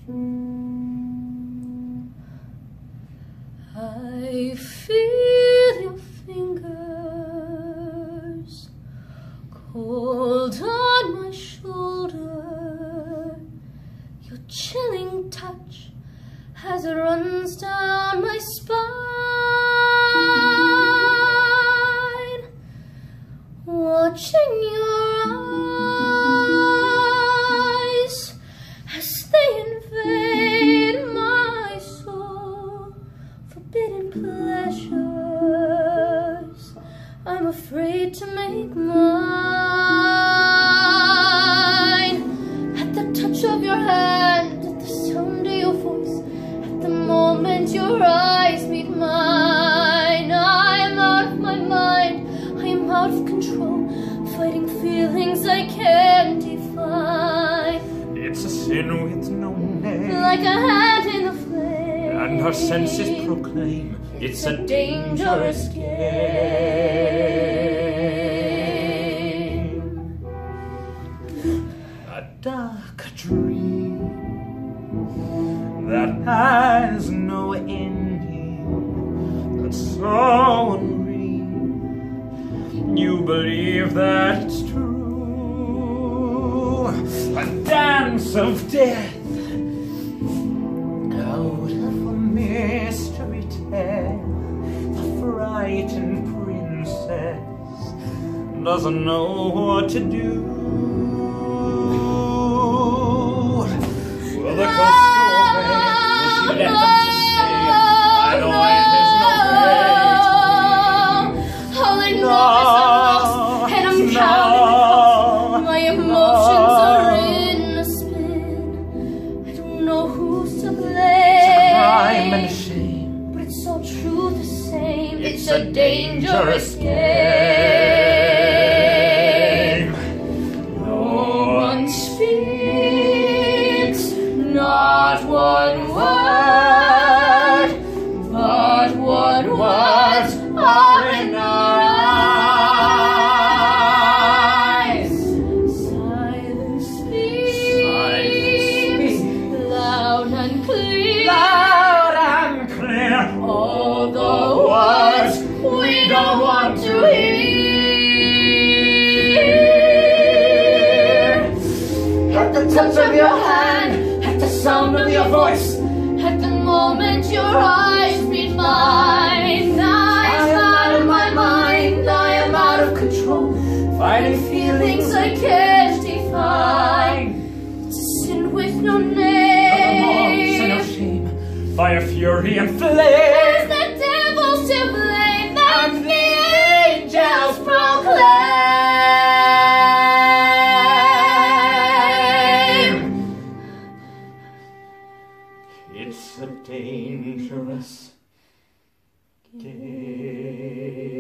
I feel your fingers cold on my shoulder, your chilling touch as it runs down my spine, watching your eyes as they invade my soul, forbidden pleasures I'm afraid to make mine. At the touch of your hand, at the sound of your voice, at the moment your eyes meet mine, I am out of my mind, I am out of control, fighting feelings I can't define. It's a sin with no name, like a hand in the flame, and our senses proclaim it's a dangerous game. A dark dream that has no ending, that's so unreal. You believe that it's true, a dance of death out of a mystery tale. A frightened princess doesn't know what to do. Will the ghost go away? Will she let them just stay? I know there's no way to be. All I know is I'm lost and I'm counting. My emotions are in a spin. I don't know who's to blame. Crime and shame, but it's all true the same. it's a dangerous game. No one speaks, not one word, but what words are in our eyes. Silence speaks, loud and clear, Loud and clear, all the words we don't want to hear. At the touch of your hand, at the sound of your voice, at the moment your eyes meet mine, I am out of my mind, I am out of control, fighting feelings I can't define. It's a sin with no no remorse name. and no shame, fire, fury and flame. It's the devil's to blame, that the angels proclaim. It's a dangerous game.